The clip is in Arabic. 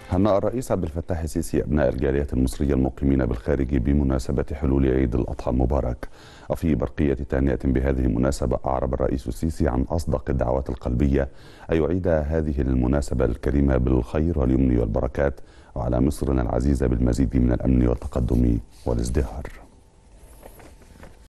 هنأ الرئيس عبد الفتاح السيسي أبناء الجالية المصرية المقيمين بالخارج بمناسبة حلول عيد الأضحى المبارك. وفي برقية تهنئة بهذه المناسبة أعرب الرئيس السيسي عن أصدق الدعوات القلبية أن يعيد هذه المناسبة الكريمة بالخير واليمن والبركات، وعلى مصرنا العزيزة بالمزيد من الأمن والتقدم والازدهار.